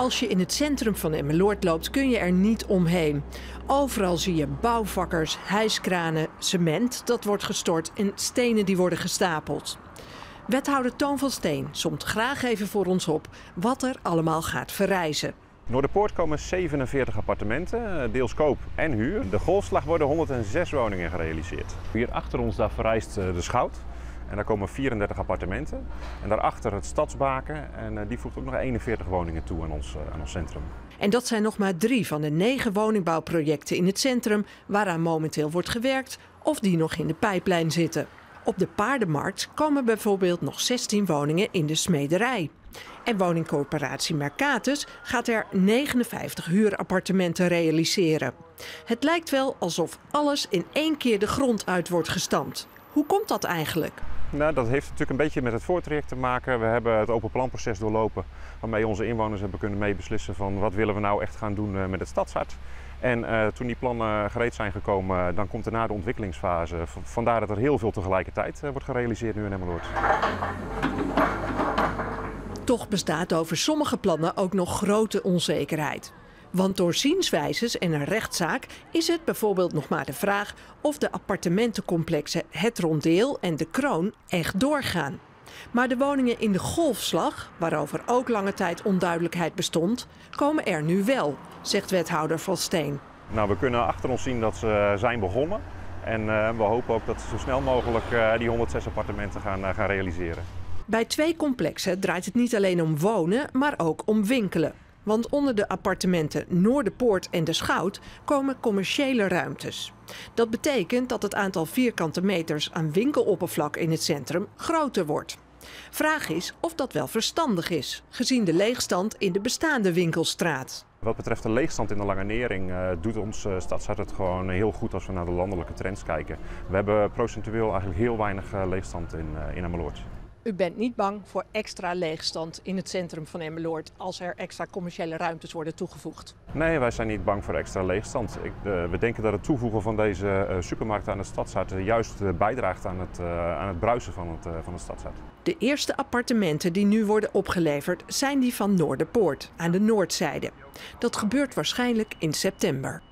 Als je in het centrum van Emmeloord loopt, kun je er niet omheen. Overal zie je bouwvakkers, hijskranen, cement dat wordt gestort en stenen die worden gestapeld. Wethouder Toon van Steen somt graag even voor ons op wat er allemaal gaat verrijzen. Noorderpoort komen 47 appartementen, deels koop en huur. De Golfslag worden 106 woningen gerealiseerd. Hier achter ons daar verrijst de Schout. En daar komen 34 appartementen. En daarachter het Stadsbaken. En die voegt ook nog 41 woningen toe aan ons centrum. En dat zijn nog maar 3 van de 9 woningbouwprojecten in het centrum waaraan momenteel wordt gewerkt of die nog in de pijplijn zitten. Op de Paardenmarkt komen bijvoorbeeld nog 16 woningen in de smederij. En woningcorporatie Mercatus gaat er 59 huurappartementen realiseren. Het lijkt wel alsof alles in één keer de grond uit wordt gestampt. Hoe komt dat eigenlijk? Nou, dat heeft natuurlijk een beetje met het voortraject te maken. We hebben het open planproces doorlopen waarmee onze inwoners hebben kunnen meebeslissen van wat willen we nou echt gaan doen met het stadshart. En toen die plannen gereed zijn gekomen, dan komt daarna de ontwikkelingsfase. Vandaar dat er heel veel tegelijkertijd wordt gerealiseerd nu in Emmeloord. Toch bestaat over sommige plannen ook nog grote onzekerheid. Want door zienswijzes en een rechtszaak is het bijvoorbeeld nog maar de vraag of de appartementencomplexen Het Rondeel en De Kroon echt doorgaan. Maar de woningen in de Golfslag, waarover ook lange tijd onduidelijkheid bestond, komen er nu wel, zegt wethouder Van Steen. Nou, we kunnen achter ons zien dat ze zijn begonnen. En we hopen ook dat ze zo snel mogelijk die 106 appartementen gaan realiseren. Bij 2 complexen draait het niet alleen om wonen, maar ook om winkelen. Want onder de appartementen Noorderpoort en de Schout komen commerciële ruimtes. Dat betekent dat het aantal vierkante meters aan winkeloppervlak in het centrum groter wordt. Vraag is of dat wel verstandig is, gezien de leegstand in de bestaande winkelstraat. Wat betreft de leegstand in de Lange Nering doet ons stadshart het gewoon heel goed als we naar de landelijke trends kijken. We hebben procentueel eigenlijk heel weinig leegstand in Emmeloord. U bent niet bang voor extra leegstand in het centrum van Emmeloord als er extra commerciele ruimtes worden toegevoegd? Nee, wij zijn niet bang voor extra leegstand. We denken dat het toevoegen van deze supermarkt aan het stadshart juist bijdraagt aan het bruisen van het stadshart. De eerste appartementen die nu worden opgeleverd zijn die van Noorderpoort aan de noordzijde. Dat gebeurt waarschijnlijk in september.